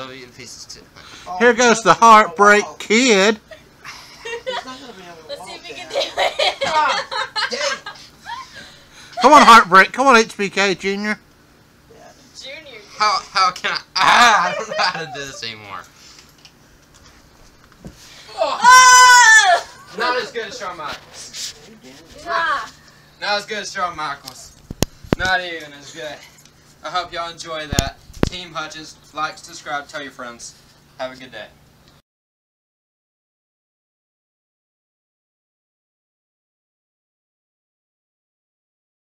Love eating pieces too. Here goes the Heartbreak Kid. Let's see if we can do it. Come on, Heartbreak. Come on, HBK Junior. Junior. How can I don't know how to do this anymore. Oh! Not as good as Shawn Michaels. Nah. Not as good as Shawn Michaels. Not even as good. I hope y'all enjoy that. Team Hutchens, like, subscribe, tell your friends. Have a good day.